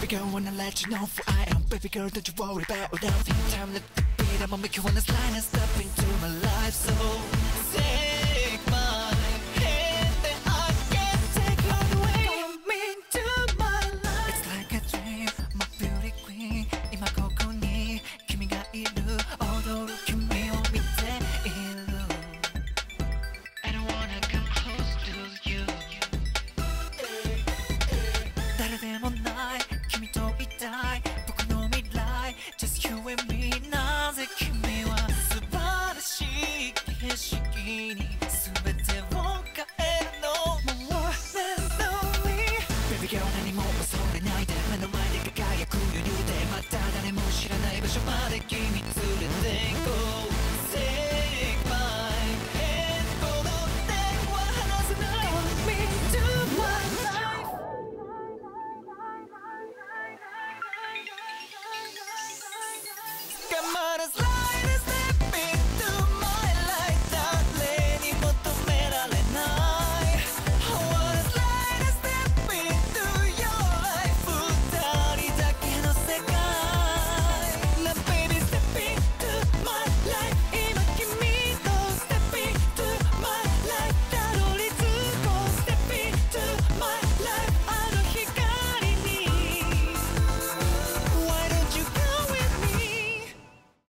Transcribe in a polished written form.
Baby girl, wanna let you know who I am. Baby girl, don't you worry about nothing. Time, let the beat, I'ma make you wanna slide and step into my life. So take my hand and I can take you all the way. Come into my life. It's like a dream, my beauty queen. 今ここに君がいる。踊る君を見ている。I don't wanna come close to you. 誰でもない君といたい僕の未来 Just you and me なぜ君は素晴らしい景色に全てを変えるの More than lonely Baby girl 何も恐れないで目の前で輝く余裕でまた誰も知らない場所まで君連れて行こう